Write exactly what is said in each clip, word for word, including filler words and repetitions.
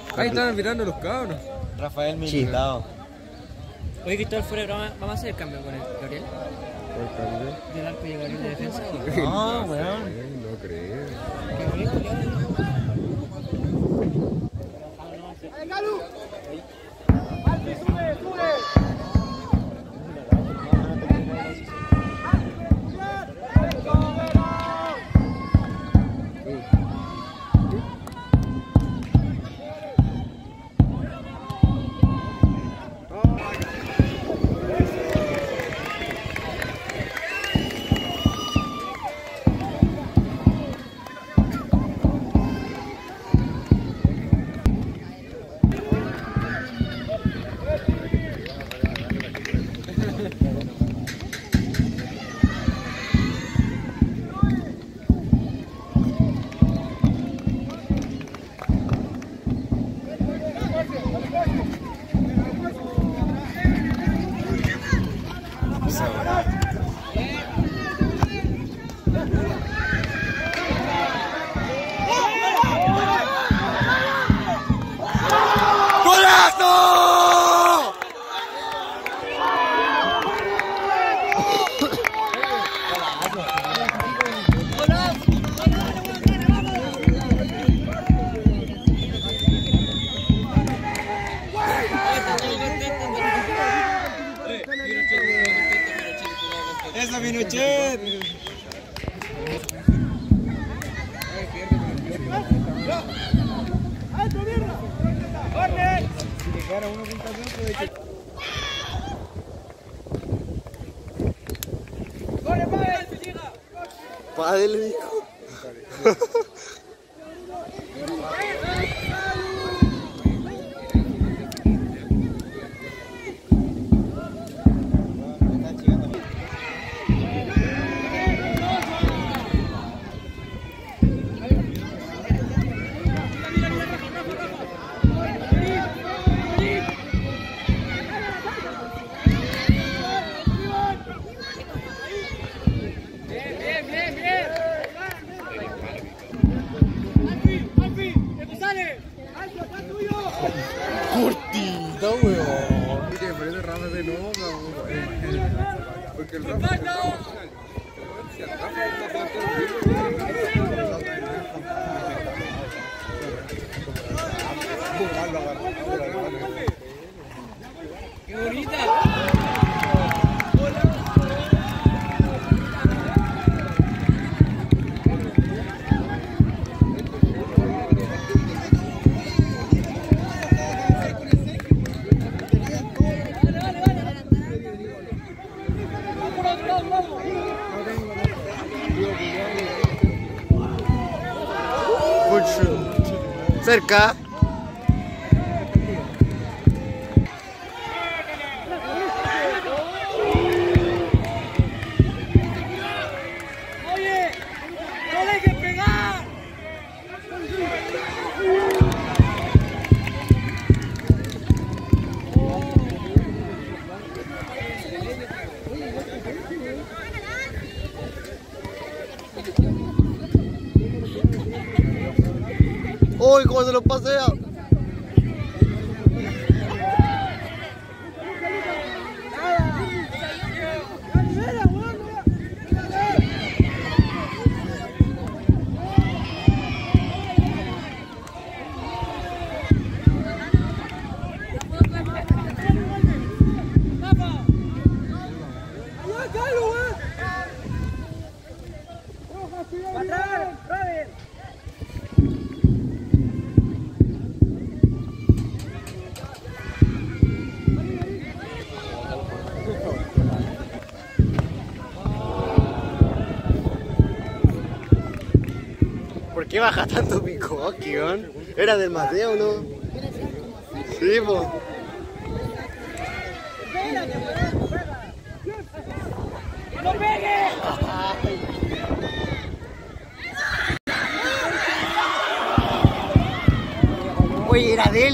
Ahí están mirando los cabros. Rafael Militao. Oye, Cristóbal, fuera de broma, ¿vamos a hacer el cambio con el Gabriel? ¿Cuál cambio? ¿Del arco y Gabriel de defensa? No, weón. No creo. ¿Qué bonito, ¡Esa Pinochet! Padre le dijo. Cortita, weón. Que parece Rafa de nuevo, porque el Rafa si el Rafa no está todo ¡Qué bonita! Cerca. ¡Oye! ¡No le hay que pegar! ¡Uy, cómo se lo pasea! ¿Por qué baja tanto Picoqui, weón? ¿Era del Mateo, no? Sí, po. ¡No pegue! Oye, era de él.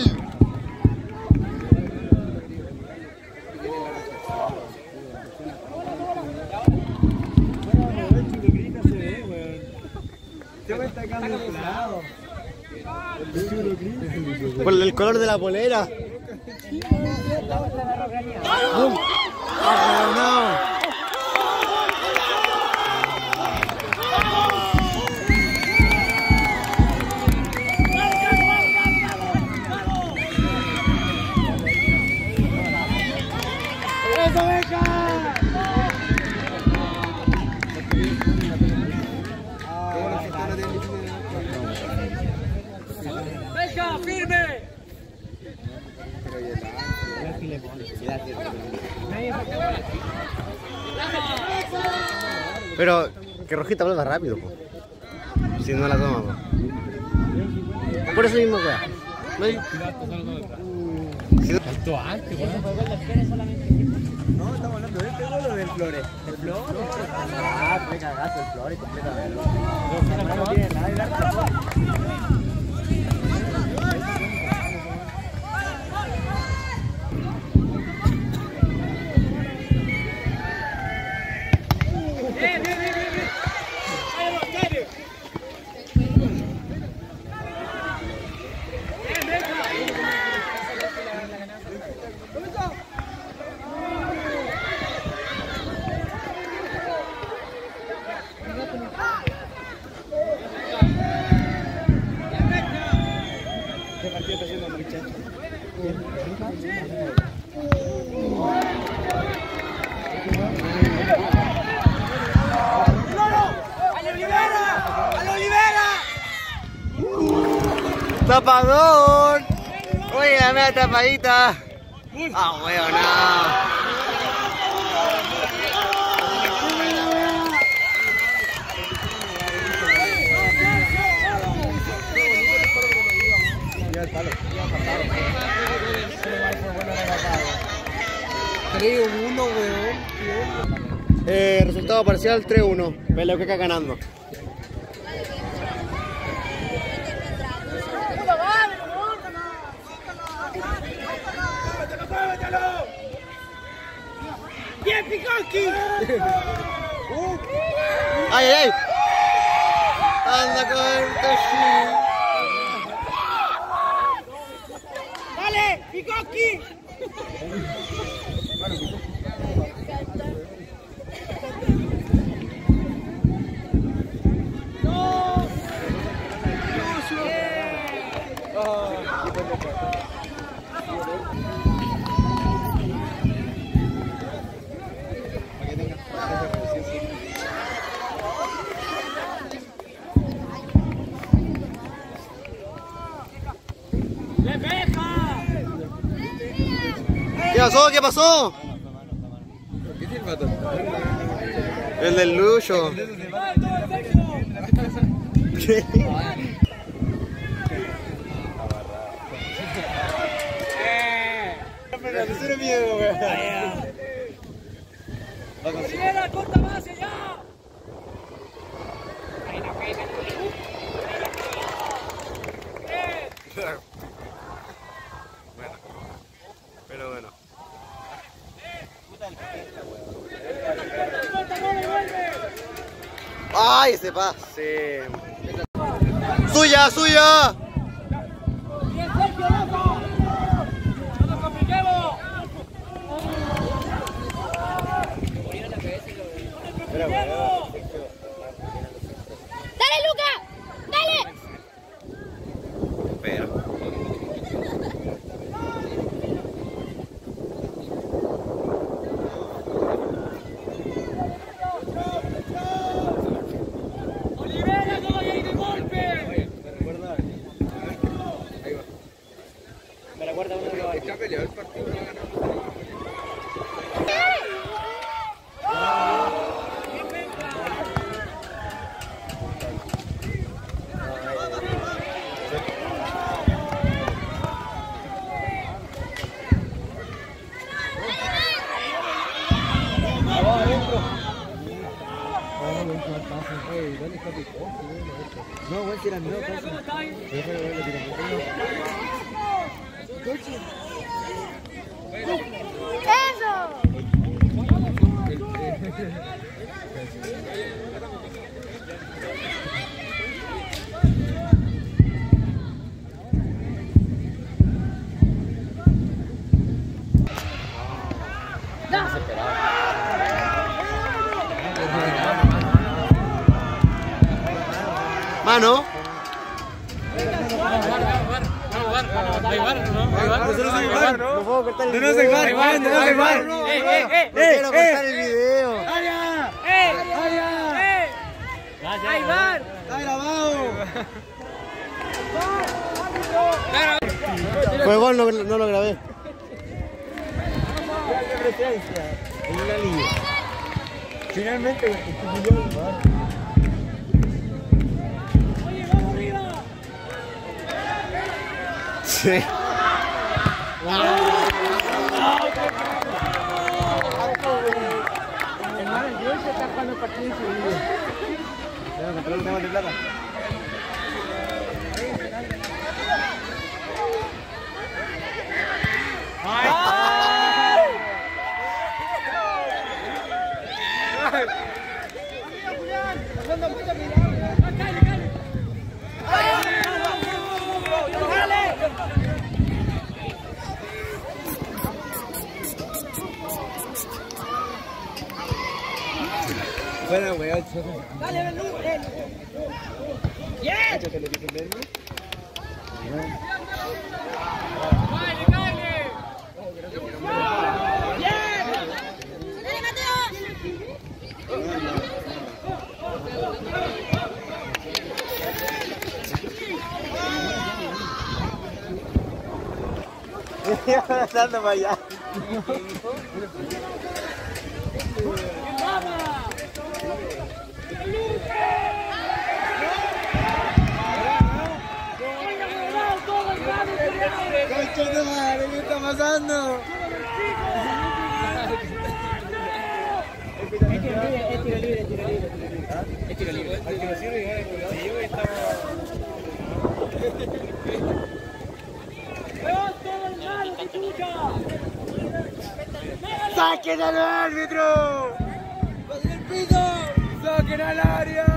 ¿Qué me está camuflado? Por el color de la polera. ¡Bum! ¡Ah, no! ¡Venga, firme! Pero que Rojita vuelva rápido, po. Si no la tomamos. Por eso mismo, weá. ¿No hay? Faltó antes, weón. No, estamos hablando de este gol o del Flores. ¿El Flores? Ah, me cagazo el Flores completamente. No tiene nada de dar. ¡Tapador! Oye, dame la tapadita. Ah, weón, tres uno, weón. Eh, resultado parcial tres uno. Peleuqueca ganando. ¡Bien, Picoski! ¡Ay, ay, ay! ¡Anda con el Toshi! ¡Dale, Picoski! ¿Qué pasó? ¿Qué pasó? ¿Qué tiene el vato? El del Lucho. ¿Qué? Cero miedo, weón. ¡Olivera, corta base ya! Bueno, pero bueno. ¡Ay, ese pase! ¡Suya, suya! ¡Bien, Sergio, loco! ¡No nos compliquemos! ¡Dale, Luca! ¡Dale! Espera. ¡Olivera, no vaya a ir de golpe! Me recuerda uno de los... Está peleado el partido. No, weón, si era mi ¡Olivera, ¿cómo está ahí? ¡Eso! Mano. No puedo cortar el video. No se va, no se va. No quiero cortar el video. ¡Área! ¡Eh! ¡Área! ¡Eh! ¡Ahí van! ¡Está grabado! Fue gol, no, no lo grabé. ¡Qué presencia! En una liga. Finalmente, estuvo Sí. hermano, yo se está jugando el partido seguido. Debe encontrar un tema de plata. Buena, weón. Dale, ven, ven. Échate lo que te ven. Dando para allá. ¡Concha de madre! ¿Qué está pasando? Es tiro libre, es tiro libre, es tiro libre. Es tiro libre. Es tiro libre. Sí, güey, estamos... ¡Saquen al árbitro! ¡Pasen el piso! ¡Saquen al área!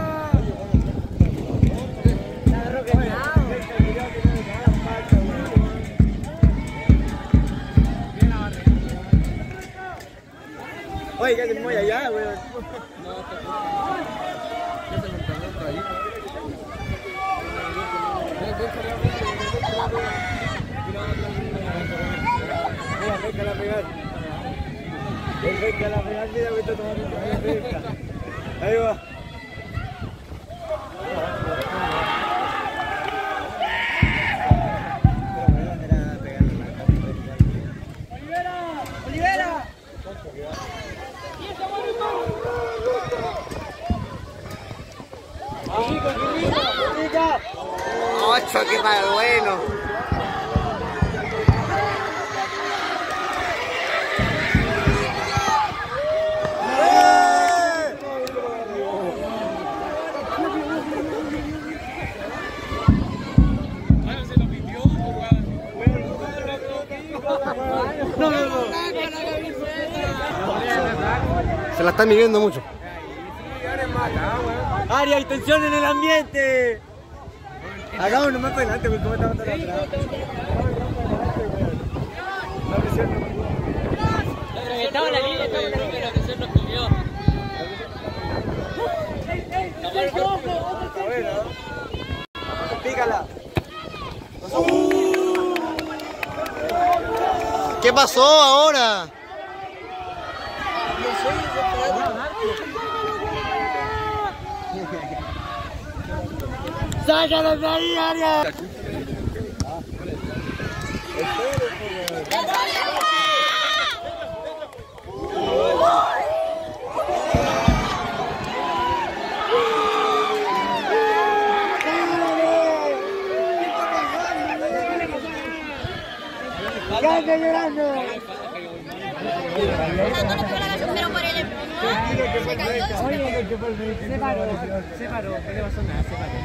Oye, que hacen muy allá, weón. No, está ahí. Mira, venga a pegar. Venga a pegar, mira, me está tomando una pesca. Ahí va. ¡Olivera! ¡Olivera! Ocho, qué mal bueno. Se la están midiendo mucho. Aria, hay tensión en el ambiente. Hagamos nomás para adelante, porque cómo estamos tan atrás. La presión no. Estaba en la línea, estaba en la línea, la presión nos comió. Pícala. ¿Qué pasó ahora? ¡Sácalo de ahí, Aria! ¡Ya está llorando! Oye, se paró, se paró, no le pasó nada, se paró.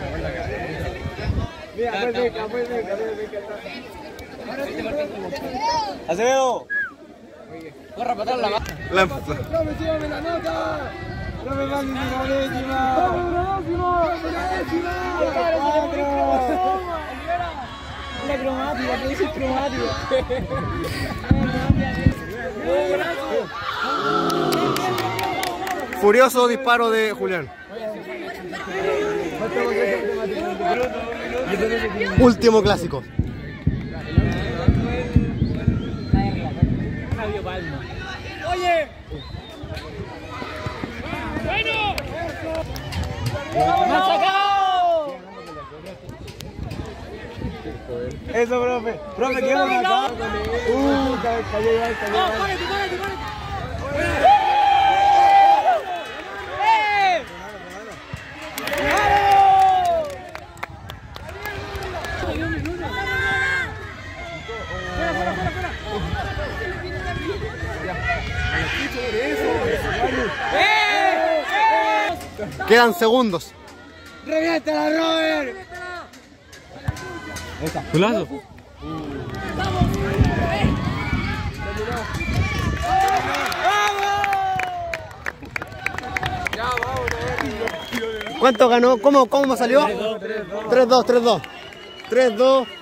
Mira, pues venga, pues venga, pues venga. ¡Acevedo! ¡Corra para atrás la mano! La... ¡Profe, llévame la nota! ¡Profe, mándame la décima! ¡Vamos, la décima! ¡La décima! ¡Cuatro! La cromática, ¿qué dice cromática? Furioso disparo de Julián. Último clásico. Oye. Bueno. ¡Machacao! Eso, profe. Profe, ¿qué vamos acá? Uh, cayó igual, cayó igual. ¡Ponete, ponete, ponete! Quedan segundos. ¡Reviéntala, Robert! ¿Golazo? ¿Cuánto ganó? ¿Cómo, cómo salió? tres dos, tres dos. tres dos.